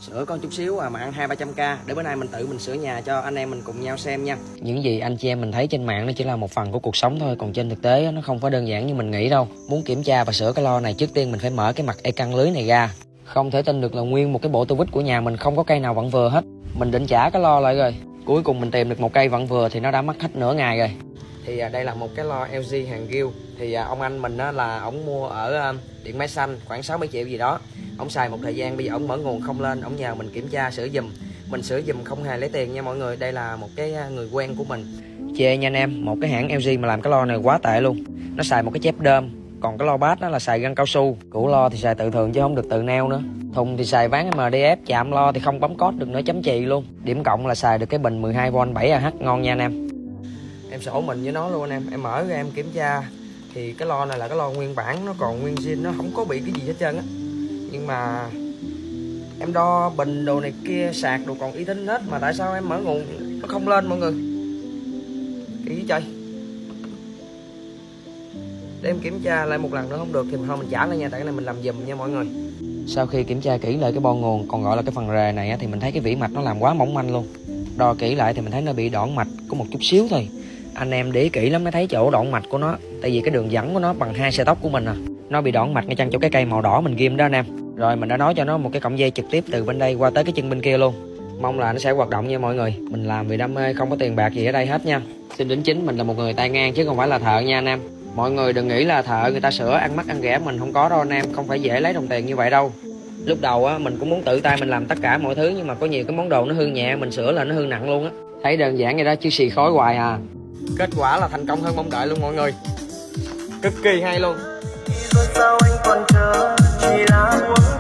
Sửa có chút xíu mà ăn 200-300k để bữa nay mình tự mình sửa nhà cho anh em mình cùng nhau xem nha. Những gì anh chị em mình thấy trên mạng nó chỉ là một phần của cuộc sống thôi, còn trên thực tế nó không có đơn giản như mình nghĩ đâu. Muốn kiểm tra và sửa cái lo này, trước tiên mình phải mở cái mặt e căng lưới này ra. Không thể tin được là nguyên một cái bộ tua vít của nhà mình không có cây nào vặn vừa hết. Mình định trả cái lo lại rồi, cuối cùng mình tìm được một cây vặn vừa thì nó đã mất hết nửa ngày rồi. Thì đây là một cái lo LG hàng Ghiêu. Thì ông anh mình là ổng mua ở Điện Máy Xanh khoảng 60 triệu gì đó. Ổng xài một thời gian, bây giờ ổng mở nguồn không lên, ổng nhờ mình kiểm tra sửa giùm. Mình sửa giùm không hề lấy tiền nha mọi người. Đây là một cái người quen của mình. Chê nha anh em, một cái hãng LG mà làm cái lo này quá tệ luôn. Nó xài một cái chép đơm, còn cái lo bát nó là xài găng cao su. Củ lo thì xài tự thường chứ không được tự neo nữa. Thùng thì xài ván MDF, chạm lo thì không bấm code được nữa, chấm chì luôn. Điểm cộng là xài được cái bình 12V 7Ah ngon nha anh em. Em sổ mình với nó luôn anh em mở ra em kiểm tra thì cái lo này là cái lo nguyên bản, nó còn nguyên zin, nó không có bị cái gì hết trơn á. Nhưng mà em đo bình đồ này kia, sạc đồ còn y tín hết, mà tại sao em mở nguồn nó không lên mọi người? Kỳ trời. Để em kiểm tra lại một lần nữa, không được thì thôi mình trả lại nha, tại cái này mình làm giùm nha mọi người. Sau khi kiểm tra kỹ lại cái bo nguồn, còn gọi là cái phần rề này thì mình thấy cái vỉ mạch nó làm quá mỏng manh luôn. Đo kỹ lại thì mình thấy nó bị đoạn mạch có một chút xíu thôi. Anh em để ý kỹ lắm mới thấy chỗ đoạn mạch của nó, tại vì cái đường dẫn của nó bằng 2 sợi tóc của mình à. Nó bị đoạn mạch ngay chân chỗ cái cây màu đỏ mình ghim đó anh em. Rồi mình đã nói cho nó một cái cọng dây trực tiếp từ bên đây qua tới cái chân bên kia luôn. Mong là nó sẽ hoạt động nha mọi người. Mình làm vì đam mê, không có tiền bạc gì ở đây hết nha. Xin đính chính mình là một người tay ngang chứ không phải là thợ nha anh em. Mọi người đừng nghĩ là thợ người ta sửa ăn mắc ăn rẻ, mình không có đâu anh em, không phải dễ lấy đồng tiền như vậy đâu. Lúc đầu mình cũng muốn tự tay mình làm tất cả mọi thứ, nhưng mà có nhiều cái món đồ nó hư nhẹ, mình sửa là nó hư nặng luôn á. Thấy đơn giản vậy đó chứ xì khói hoài à. Kết quả là thành công hơn mong đợi luôn mọi người. Cực kỳ hay luôn. Rồi sao anh còn chờ, chỉ là muốn